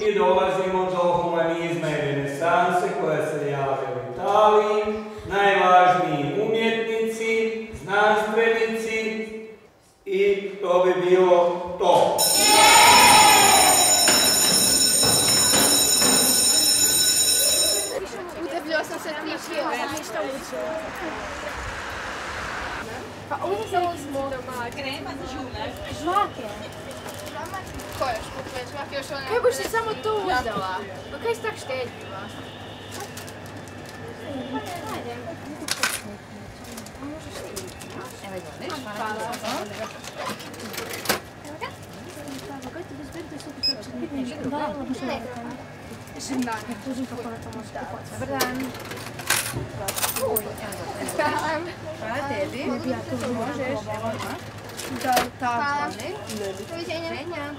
I dolazimo do humanizma i renesanse koja se javlja u Italiji. Najvažniji umjetnici, znanstvenici i to bi bilo to. Udavljio sam se tišio, sam ništa učila. Pa uzeli smo krema za žunak. Žvake. Koje škupe žvake još one? Kaj boš si samo to uzela? Pa kaj si tak štedljiva? Ajde. Možeš ti. Evo je dobro. Hvala. Evo ga. Ne treba. Dobar dan. Hvala tebi. Možeš. Hvala. Doviđenja.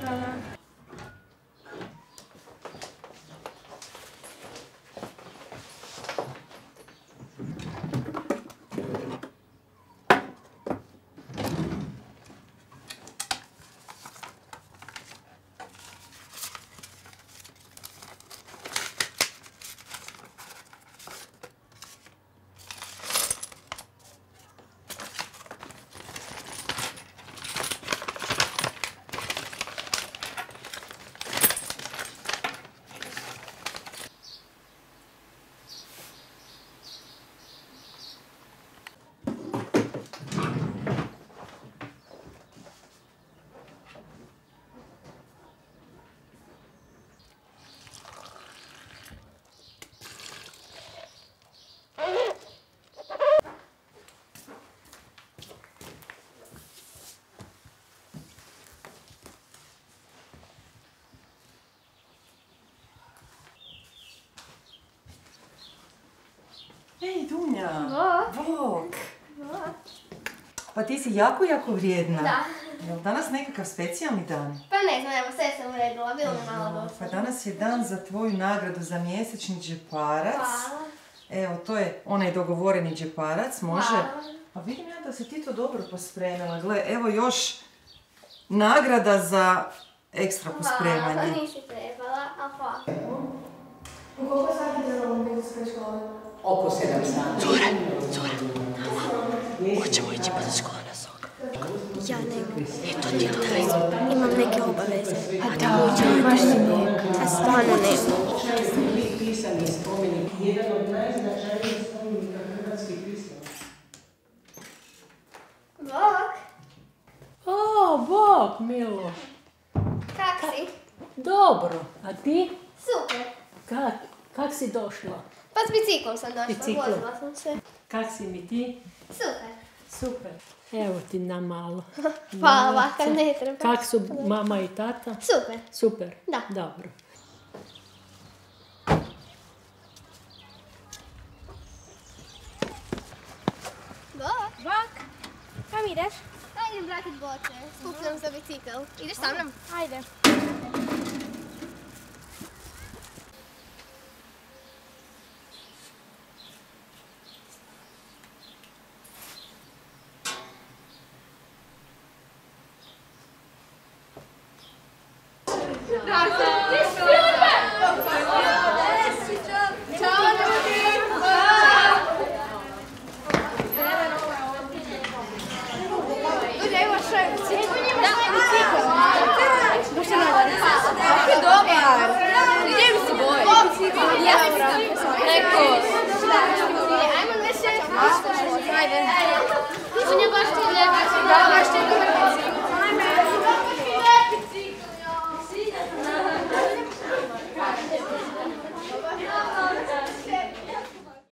Ej, Dunja! Bok! Pa ti si jako vrijedna. Da. Jel danas nekakav specijalni dan? Pa ne znam, evo sve sam uredila, bilo mi malo dosta. Pa danas je dan za tvoju nagradu za mjesečni džeparac. Hvala. Evo, to je onaj dogovoreni džeparac, može? Hvala. Pa vidim ja da si ti to dobro pospremila. Gle, evo još nagrada za ekstra pospremanje. Hvala, nisi trebala, a hvala. U koliko sati trebamo biti sve škole? Oko 7 sati. Zora, hoćemo ići pa za škola na sok. Ja ne, eto ti daj, imam neke obaveze. A da, baš si neka. A stvarno ne. Pisani spomenik, jedan od najznačajnijih spomenika hrvatskih pisama. Bok, O, Bog, Milo. kak si? Dobro, a ti? Super. Kak si došla? Pa s biciklom sam došla, Biciklom. vozila sam se. Kak si mi ti? Super. Super. Evo ti na malo. Hvala, kad ne treba. Kak su mama i tata? Super. Super? Da. Dobro. Bok. Bok. Kam ideš? Ja idem vratit boče. Skupljam za bicikl. Ideš sa mnom? Ajde. Rasa,